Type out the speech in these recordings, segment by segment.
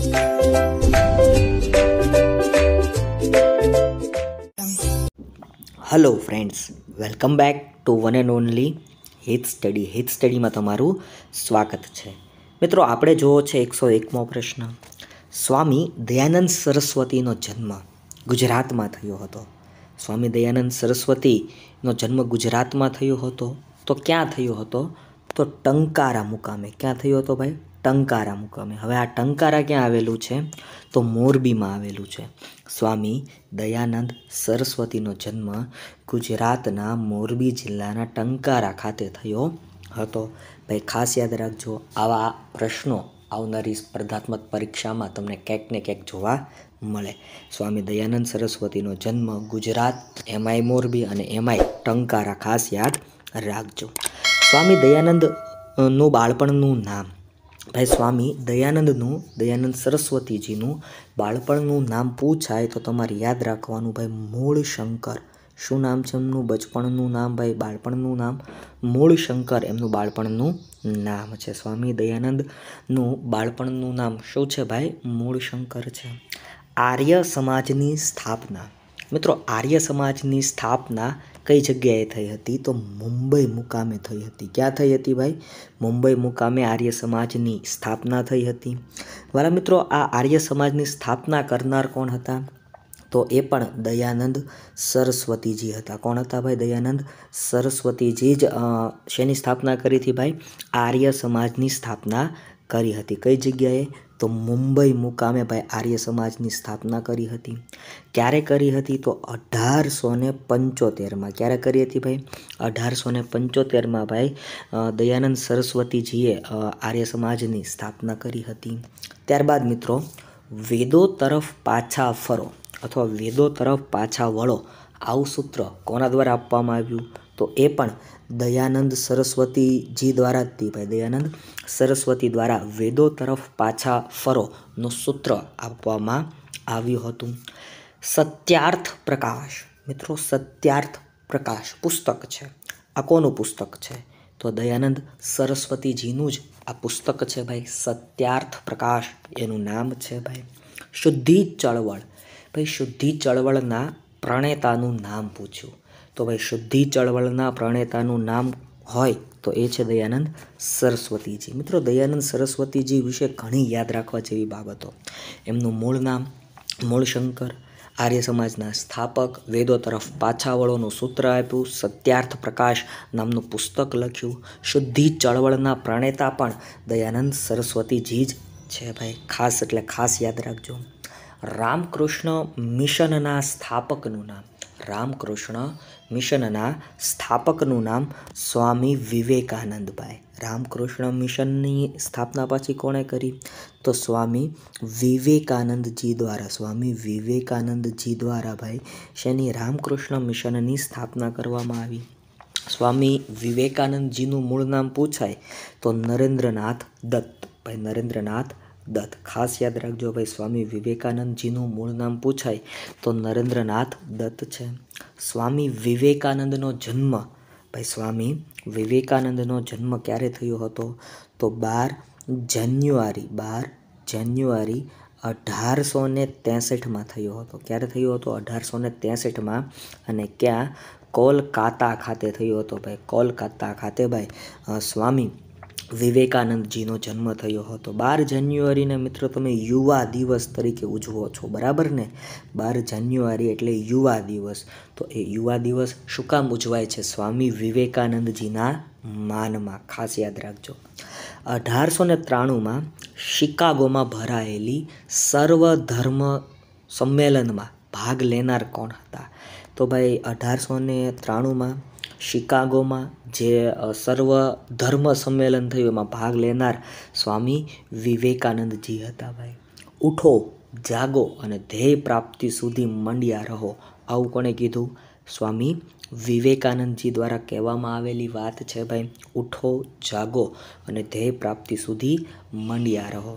Hello friends, welcome back to one and only Hit study. Hit સ્ટડીમાં તમારું સ્વાગત છે. મિત્રો, આપણે જોવો છે 101મો પ્રશ્ન. સ્વામી દયાનંદ સરસ્વતીનો જન્મ ગુજરાતમાં થયો હતો. સ્વામી દયાનંદ સરસ્વતીનો જન્મ ગુજરાતમાં થયો હતો. તો ક્યાં થયો હતો? તો ટંકારા મુકામે. ક્યાં થયો હતો ભાઈ? ટંકારા મુકામે. હવે આ ટંકારા ક્યાં આવેલું છે? તો મોરબીમાં આવેલું છે. સ્વામી દયાનંદ સરસ્વતીનો જન્મ ગુજરાતના મોરબી જિલ્લાના ટંકારા ખાતે થયો હતો. ભાઈ ખાસ યાદ રાખજો, આવા પ્રશ્નો આવનારી સ્પર્ધાત્મક પરીક્ષામાં તમને ક્યાંક ને ક્યાંક જોવા મળે. સ્વામી દયાનંદ સરસ્વતીનો જન્મ ગુજરાત, એમાંય મોરબી અને એમાંય ટંકારા, ખાસ યાદ રાખજો. સ્વામી દયાનંદનું બાળપણનું નામ. ભાઈ સ્વામી દયાનંદ સરસ્વતીજીનું બાળપણનું નામ પૂછાય તો તમારે યાદ રાખવાનું ભાઈ મૂળશંકર. શું નામ છે એમનું બચપણનું નામ? ભાઈ બાળપણનું નામ મૂળશંકર એમનું બાળપણનું નામ છે. સ્વામી દયાનંદનું બાળપણનું નામ શું છે ભાઈ? મૂળશંકર છે. આર્ય સમાજની સ્થાપના. મિત્રો, આર્ય સમાજની સ્થાપના કઈ જગ્યાએ થઈ હતી? તો મુંબઈ મુકામે થઈ હતી. ક્યાં થઈ હતી ભાઈ? મુંબઈ મુકામે આર્ય સમાજની સ્થાપના થઈ હતી. વાલા મિત્રો, આ આર્ય સમાજની સ્થાપના કરનાર કોણ હતા? તો એ પણ દયાનંદ સરસ્વતીજી હતા. કોણ હતા ભાઈ? દયાનંદ સરસ્વતીજી જ શેની સ્થાપના કરી હતી ભાઈ? આર્ય સમાજની સ્થાપના કરી હતી. કઈ જગ્યાએ? તો મુંબઈ મુકામે ભાઈ આર્ય સમાજની સ્થાપના કરી હતી. ક્યારે કરી હતી? તો 1875માં. ક્યારે કરી હતી ભાઈ? 1875માં ભાઈ દયાનંદ સરસ્વતીજીએ આર્ય સમાજની સ્થાપના કરી હતી. ત્યારબાદ મિત્રો, વેદો તરફ પાછા ફરો અથવા વેદો તરફ પાછા વળો, આવું સૂત્ર કોના દ્વારા આપવામાં આવ્યું? તો એ પણ દયાનંદ સરસ્વતીજી દ્વારા જ હતી ભાઈ. દયાનંદ સરસ્વતી દ્વારા વેદો તરફ પાછા ફરોનું સૂત્ર આપવામાં આવ્યું હતું. સત્યાર્થ પ્રકાશ. મિત્રો, સત્યાર્થ પ્રકાશ પુસ્તક છે. આ કોનું પુસ્તક છે? તો દયાનંદ સરસ્વતીજીનું જ આ પુસ્તક છે ભાઈ. સત્યાર્થ પ્રકાશ એનું નામ છે ભાઈ. શુદ્ધિ ચળવળ. ભાઈ શુદ્ધિ ચળવળના પ્રણેતાનું નામ પૂછ્યું તો ભાઈ શુદ્ધિ ચળવળના પ્રણેતાનું નામ હોય તો એ છે દયાનંદ સરસ્વતીજી. મિત્રો, દયાનંદ સરસ્વતીજી વિશે ઘણી યાદ રાખવા જેવી બાબતો. એમનું મૂળ નામ મૂળશંકર, આર્ય સમાજના સ્થાપક, વેદો તરફ પાછા વળોનું સૂત્ર આપ્યું, સત્યાર્થ પ્રકાશ નામનું પુસ્તક લખ્યું, શુદ્ધિ ચળવળના પ્રણેતા પણ દયાનંદ સરસ્વતીજી જ છે ભાઈ. ખાસ એટલે ખાસ યાદ રાખજો. રામકૃષ્ણ મિશનના સ્થાપકનું નામ. રામકૃષ્ણ મિશનના સ્થાપકનું નામ સ્વામી વિવેકાનંદભાઈ. રામકૃષ્ણ મિશનની સ્થાપના પાછી કોણે કરી? તો સ્વામી વિવેકાનંદજી દ્વારા. સ્વામી વિવેકાનંદજી દ્વારા ભાઈ શેની? રામકૃષ્ણ મિશનની સ્થાપના કરવામાં આવી. સ્વામી વિવેકાનંદજીનું મૂળ નામ પૂછાય તો નરેન્દ્રનાથ દત્ત. ભાઈ નરેન્દ્રનાથ દત્ત ખાસ યાદ રાખજો ભાઈ. સ્વામી વિવેકાનંદજીનું મૂળ નામ પૂછાય તો નરેન્દ્રનાથ દત્ત છે. સ્વામી વિવેકાનંદનો જન્મ. ભાઈ સ્વામી વિવેકાનંદનો જન્મ ક્યારે થયો હતો? તો 12 જાન્યુઆરી 1863માં થયો હતો. ક્યારે થયો હતો? 1863માં. અને ક્યાં? કોલકાતા ખાતે થયો હતો ભાઈ. કોલકાતા ખાતે ભાઈ સ્વામી વિવેકાનંદજીનો જન્મ થયો હતો. 12 જાન્યુઆરીને મિત્રો તમે યુવા દિવસ તરીકે ઉજવો છો, બરાબર ને? 12 જાન્યુઆરી એટલે યુવા દિવસ. તો એ યુવા દિવસ શું કામ ઉજવાય છે? સ્વામી વિવેકાનંદજીના માનમાં. ખાસ યાદ રાખજો. 1893માં શિકાગોમાં ભરાયેલી સર્વધર્મ સંમેલનમાં ભાગ લેનાર કોણ હતા? તો ભાઈ 1893માં શિકાગોમાં જે સર્વ ધર્મ સંમેલન થયું એમાં ભાગ લેનાર સ્વામી વિવેકાનંદજી હતા ભાઈ. ઉઠો, જાગો અને ધ્યેય પ્રાપ્તિ સુધી મંડ્યા રહો, આવું કોણે કીધું? સ્વામી વિવેકાનંદજી દ્વારા કહેવામાં આવેલી વાત છે ભાઈ. ઉઠો, જાગો અને ધ્યેય પ્રાપ્તિ સુધી મંડ્યા રહો.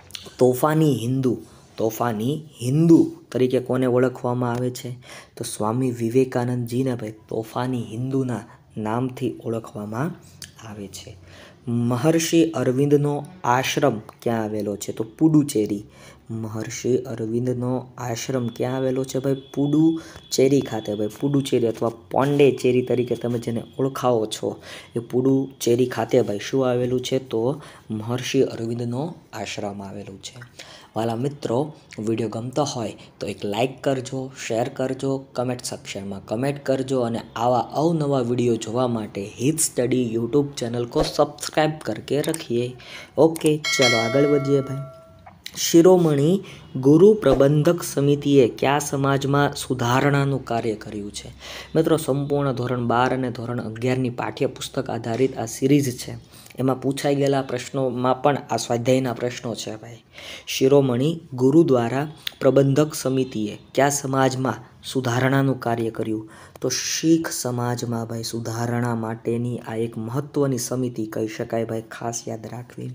તોફાની હિન્દુ તરીકે કોને ઓળખવામાં આવે છે? તો સ્વામી વિવેકાનંદજીને ભાઈ તોફાની હિન્દુના નામથી ઓળખવામાં આવે છે. મહર્ષિ અરવિંદનો આશ્રમ ક્યાં આવેલો છે? તો પુડુચેરી. મહર્ષિ અરવિંદનો આશ્રમ ક્યાં આવેલો છે ભાઈ? પુડુચેરી ખાતે ભાઈ. પુડુચેરી અથવા પોંડેચેરી તરીકે તમે જેને ઓળખાવો છો એ પુડુચેરી ખાતે ભાઈ શું આવેલું છે? તો મહર્ષિ અરવિંદનો આશ્રમ આવેલું છે. વાલા મિત્રો, વિડીયો ગમતો હોય તો એક લાઈક કરજો, શેર કરજો, કમેન્ટ સેક્શનમાં કમેન્ટ કરજો અને આવા અવનવા વિડીયો જોવા માટે હિત સ્ટડી यूट्यूब चैनल को सब्सक्राइब करके रखिए. ओके, चलो આગળ વધીએ ભાઈ. શિરોમણી ગુરુ પ્રબંધક સમિતિએ કયા સમાજમાં સુધારણાનું કાર્ય કર્યું છે? મિત્રો, સંપૂર્ણ ધોરણ 12 અને ધોરણ 11ની પાઠ્યપુસ્તક આધારિત આ સિરીઝ છે. એમાં પૂછાઈ ગયેલા પ્રશ્નોમાં પણ આ સ્વાધ્યાયના પ્રશ્નો છે ભાઈ. શિરોમણી ગુરુદ્વારા પ્રબંધક સમિતિએ કયા સમાજમાં સુધારણાનું કાર્ય કર્યું? તો શીખ સમાજમાં ભાઈ સુધારણા માટેની આ એક મહત્ત્વની સમિતિ કહી શકાય ભાઈ, ખાસ યાદ રાખવી.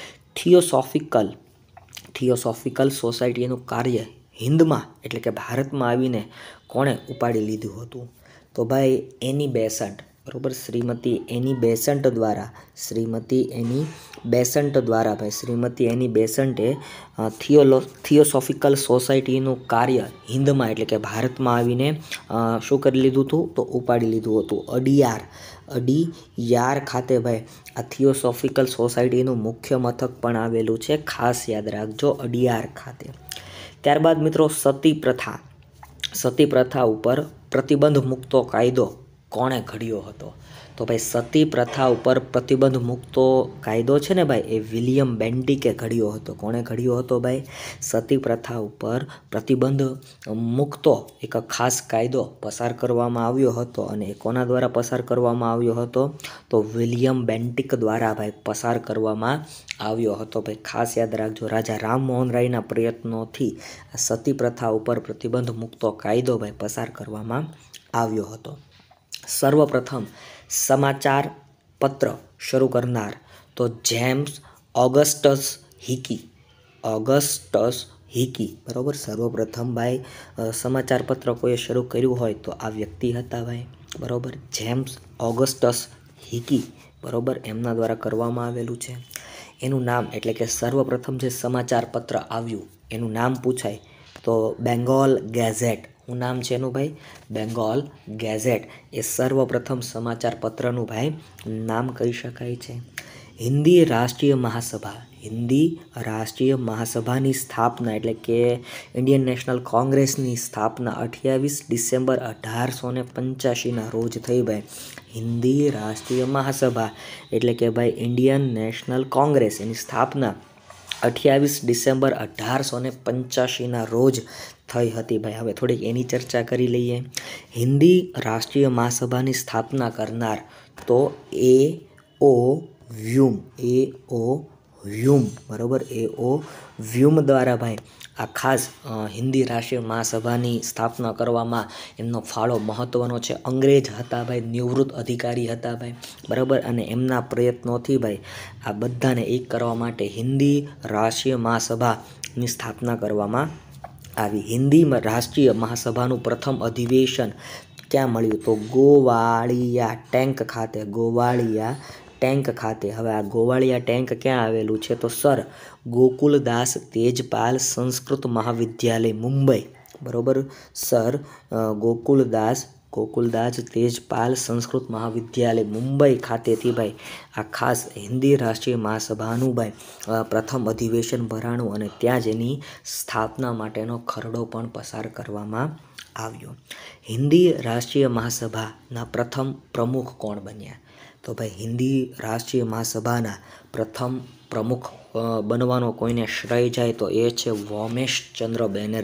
થિયોસોફિકલ સોસાયટીનું કાર્ય હિન્દમાં એટલે કે ભારતમાં આવીને કોણે ઉપાડી લીધું હતું? તો ભાઈ એની બેસન્ટ, બરાબર, શ્રીમતી એની બેસન્ટ દ્વારા શ્રીમતી એની બેસન્ટે થિયોસોફિકલ સોસાયટીનું કાર્ય હિન્દમાં એટલે કે ભારતમાં આવીને શું કરી લીધું હતું? તો ઉપાડી લીધું હતું. અડિયાર ખાતે ભાઈ આ થિયોસોફિકલ સોસાયટીનું મુખ્ય મથક પણ આવેલું છે, ખાસ યાદ રાખજો, અડિયાર ખાતે. ત્યારબાદ મિત્રો સતી પ્રથા ઉપર પ્રતિબંધ મૂકતો કાયદો કોણે ઘડ્યો હતો? તો ભાઈ સતી પ્રથા ઉપર પ્રતિબંધ મૂકતો કાયદો છે ને ભાઈ, એ વિલિયમ બેન્ટિકે ઘડ્યો હતો. કોણે ઘડ્યો હતો ભાઈ? સતી પ્રથા ઉપર પ્રતિબંધ મૂકતો એક ખાસ કાયદો પસાર કરવામાં આવ્યો હતો. અને એ કોના દ્વારા પસાર કરવામાં આવ્યો હતો? તો વિલિયમ બેન્ટિક દ્વારા ભાઈ પસાર કરવામાં આવ્યો હતો ભાઈ, ખાસ યાદ રાખજો. રાજા રામમોહન રાયના પ્રયત્નોથી આ સતી પ્રથા ઉપર પ્રતિબંધ મૂકતો કાયદો ભાઈ પસાર કરવામાં આવ્યો હતો. સર્વપ્રથમ સમાચાર પત્ર શરૂ કરનાર તો જેમ્સ ઓગસ્ટસ હિકી, બરાબર. સર્વપ્રથમ ભાઈ સમાચાર પત્ર કોઈએ શરૂ કર્યું હોય તો આ વ્યક્તિ હતા ભાઈ, બરાબર, જેમ્સ ઓગસ્ટસ હિકી, બરાબર, એમના દ્વારા કરવામાં આવેલું છે. એનું નામ એટલે કે સર્વપ્રથમ જે સમાચાર પત્ર આવ્યું એનું નામ પૂછાય તો બેંગોલ ગેઝેટ. શું નામ છે એનું ભાઈ? બેંગોલ ગેઝેટ એ સર્વપ્રથમ સમાચાર પત્રનું ભાઈ નામ કહી શકાય છે. હિન્દી રાષ્ટ્રીય મહાસભાની સ્થાપના એટલે કે ઇન્ડિયન નેશનલ કોંગ્રેસની સ્થાપના 28 ડિસેમ્બર 1885ના રોજ થઈ ભાઈ. હિન્દી રાષ્ટ્રીય મહાસભા એટલે કે ભાઈ ઇન્ડિયન નેશનલ કોંગ્રેસ એની સ્થાપના 28 ડિસેમ્બર 1885ના રોજ થઈ હતી ભાઈ. હવે થોડીક એની ચર્ચા કરી લઈએ. હિન્દી રાષ્ટ્રીય મહાસભાની સ્થાપના કરનાર તો A.O. વ્યુમ, બરાબર, A.O. વ્યુમ દ્વારા ભાઈ આ ખાસ હિન્દી રાષ્ટ્રીય મહાસભાની સ્થાપના કરવામાં એમનો ફાળો મહત્ત્વનો છે. અંગ્રેજ હતા ભાઈ, નિવૃત્ત અધિકારી હતા ભાઈ, બરાબર, અને એમના પ્રયત્નોથી ભાઈ આ બધાને એક કરવા માટે હિન્દી રાષ્ટ્રીય મહાસભાની સ્થાપના કરવામાં આવી. હિન્દી રાષ્ટ્રીય મહાસભાનું પ્રથમ અધિવેશન ક્યાં મળ્યું? તો ગોવાળિયા ટેંક ખાતે. હવે આ ગોવાળિયા ટેંક ક્યાં આવેલું છે? તો સર ગોકુલદાસ તેજપાલ સંસ્કૃત મહાવિદ્યાલય મુંબઈ, બરાબર, સર ગોકુલદાસ તેજપાલ સંસ્કૃત મહાવિદ્યાલય મુંબઈ ખાતેથી ભાઈ આ ખાસ હિન્દી રાષ્ટ્રીય મહાસભાનું ભાઈ પ્રથમ અધિવેશન ભરાણું અને ત્યાં જ એની સ્થાપના માટેનો ખરડો પણ પસાર કરવામાં આવ્યો. હિન્દી રાષ્ટ્રીય મહાસભાના પ્રથમ પ્રમુખ કોણ બન્યા? તો ભાઈ હિન્દી રાષ્ટ્રીય મહાસભાના પ્રથમ પ્રમુખ બનવાનો કોઈને શ્રેય જાય તો એ છે વ્યોમેશચંદ્ર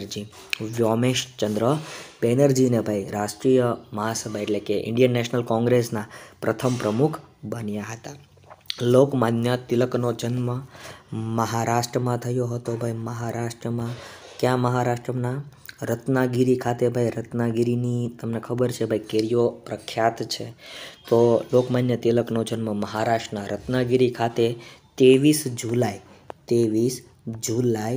બેનર્જીને ભાઈ રાષ્ટ્રીય મહાસભા એટલે કે ઇન્ડિયન નેશનલ કોંગ્રેસના પ્રથમ પ્રમુખ બન્યા હતા. લોકમાન્ય તિલકનો જન્મ મહારાષ્ટ્રમાં થયો હતો ભાઈ. મહારાષ્ટ્રમાં ક્યાં? મહારાષ્ટ્રના રત્નાગીરી ખાતે ભાઈ. રત્નાગીરીની તમને ખબર છે ભાઈ કેરીઓ પ્રખ્યાત છે. તો લોકમાન્ય તિલકનો જન્મ મહારાષ્ટ્રના રત્નાગીરી ખાતે 23 જુલાઈ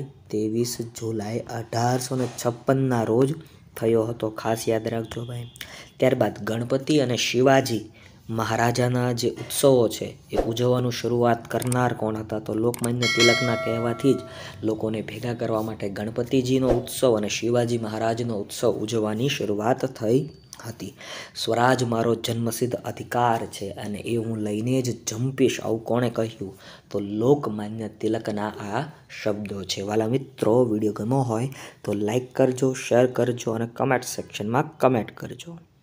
1856ના રોજ થયો હતો, ખાસ યાદ રાખજો ભાઈ. ત્યારબાદ ગણપતિ અને શિવાજી મહારાજાના જે ઉત્સવો છે એ ઉજવવાનું શરૂઆત કરનાર કોણ હતા? તો લોકમાન્ય તિલકના કહેવાથી જ લોકોને ભેગા કરવા માટે ગણપતિજીનો ઉત્સવ અને શિવાજી મહારાજનો ઉત્સવ ઉજવવાની શરૂઆત થઈ હતી. સ્વરાજ મારો જન્મસિદ્ધ અધિકાર છે અને એ હું લઈને જ જંપીશ, આવું કોણે કહ્યું? તો લોકમાન્ય તિલકના આ શબ્દો છે. વાલા મિત્રો, વિડીયો ગમ્યો હોય તો લાઈક કરજો, શેર કરજો અને કમેન્ટ સેક્શનમાં કમેન્ટ કરજો.